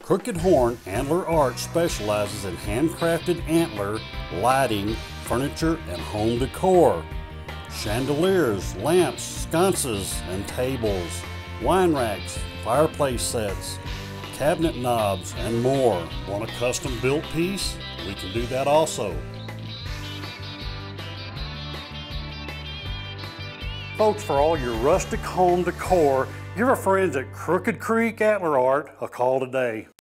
Crooked Horn Antler Art specializes in handcrafted antler, lighting, furniture, and home decor. Chandeliers, lamps, sconces, and tables, wine racks, fireplace sets, cabinet knobs, and more. Want a custom built piece? We can do that also. Folks, for all your rustic home decor, give our friends at Crooked Creek Antler Art a call today.